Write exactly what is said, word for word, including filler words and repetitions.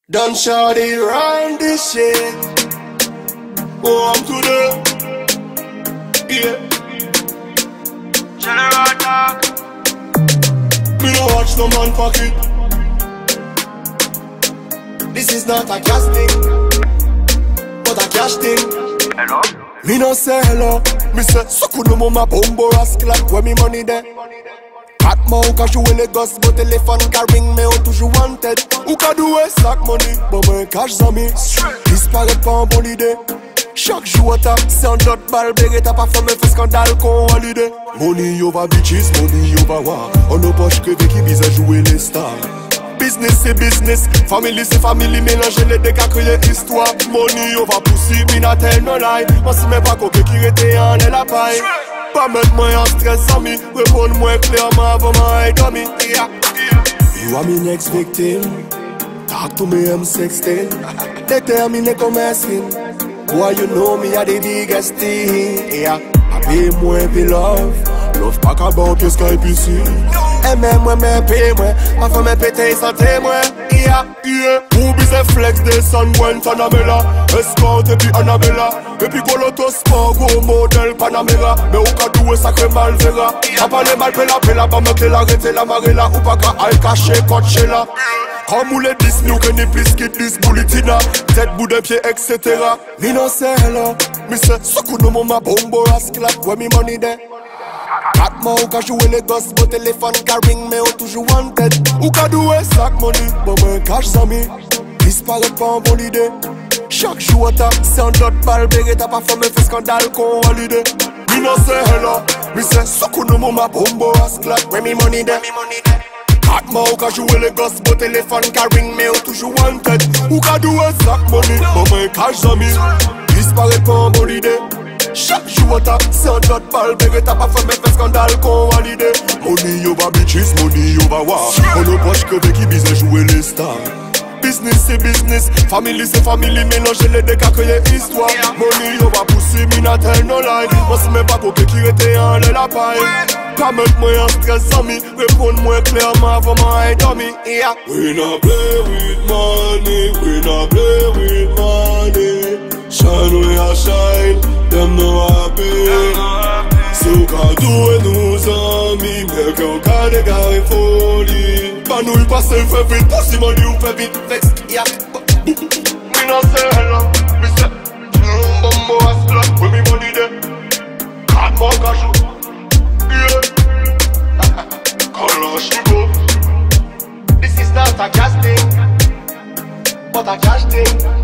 Done shawty run this shit. Oh, I'm today. Yeah. General talk. Me no watch no man pocket. This is not a casting, but a cash thing. Hello? Me no say hello. Me say suku no mama bombo rasclak. Where me money there? Cat ma ou ka jouer les gosses, mon téléphone ka ring mais on toujours wanted. Ou ka doué sac money, bon ben cash zami. Disparaît pas en bonne idée. Chaque jour ta, c'est un autre balle béré, t'as pas fait me fait scandale qu'on valide. Money over bitches, money over war. On ne poche que qui vise à jouer les stars. Business c'est business, family c'est family, mélanger les deux qu'à créer histoire. Money over pussy, me not tell no lie. Moi si mais pas coquet qui était en la paille. Pas mettre moi en stress, ami. Réponds-moi clairement avant ma dummy. Yeah, yeah. You are my next victim. Talk to me, I'm sixteen. Déterminé comme un signe. Boy, you know me, I the biggest thing. Yeah. I pay more, pay love. Love pas about your Skype ici. Aimez moi, mais paye moi. Ma femme est pété, santé moi. Yeah, yeah. Who be the flex de San Gwen Tanamela? Escorte et puis Annabella. Et puis Coloto Sport, gros modèle Panamera. Mais ou ka doué sacré Malvera. A parlé mal, pela pela, pas me clé l'arrêter la marella. Ou pas ka al caché, coachella. Comme ou les dix, nous que ni plus qui dix bulletina. Tête, bout de pied, et cetera. Me no say hello. Me say, suku no mama bombo rasclak. Where me money there? Cat ma ou ka jouer les gosses, mon téléphone ka ring mais on toujours wanted. Ou ka doué sac money, bon ben cash zami. Disparaît pas en bonne idée. Chaque jour ta, c'est un autre balle béré, t'as pas fait me fait scandale qu'on valide. Me no say hello, me say suku no mama bombo rasclak. Where me money there? Cat ma ou ka jouer les gosses, mon téléphone ka ring mais on toujours wanted. Ou ka doué sac money, bon ben cash zami. Disparaît pas en bonne idée. Chaque jour ta, c'est un autre balle béré, t'as pas fait me fait scandale qu'on valide. Money over bitches, money over war. On ne poche que qui bise jouer les stars. Business c'est business, family c'est family, mélanger les deux qu'à créer histoire. Money over pussy, me not tell no lie. Moi si me pas coquet qui était en la paille. Pas mettre moi en stress, ami. Réponds-moi clairement avant ma dummy. Yeah. We not play with money, we not play with money. Shine we a shine, them no happy. Si ou ka doué nous amis, mais qu'on ka dégarer folie. Pas nous y passer, fait vite, pussy money ou fait vite, vex, yak. Me no say hello, me say bombo rasclak, where me money there? Cat ma ka jou, yeah. Kalash me go. This is not a casting, but a cash thing.